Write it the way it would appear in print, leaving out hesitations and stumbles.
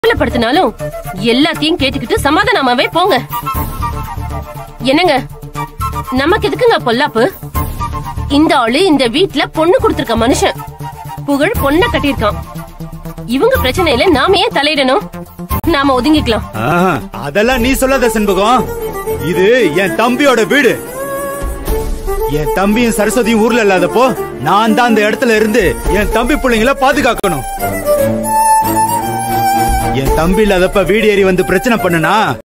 படுத்தினாலும் எல்லாத்தையும் கேட்டுக்கிட்டு சமாதானமாவே போங்க. என்னங்க, நமக்கு எதுக்குங்க பொல்லாப்பு? இந்த ஆளு இந்த வீட்ல பொண்ணு கொடுத்திருக்க மனுஷன். புகழ் பொண்ண கட்டியிருக்கான். இவங்க பிரச்சனையில நாம ஏன் தலையிடணும்? நாம ஒதுங்கிக்கலாம். அதெல்லாம் நீ சொல்லாத செண்பகம். இது என் தம்பியோட வீடு. என் தம்பியும் சரஸ்வதியும் ஊர்ல இல்லாதப்போ நான் தான் அந்த இடத்துல இருந்து என் தம்பி பிள்ளைங்களை பாதுகாக்கணும். என் தம்பி இல்லாதப்ப வீடு ஏறி வந்து பிரச்சனை பண்ணுனா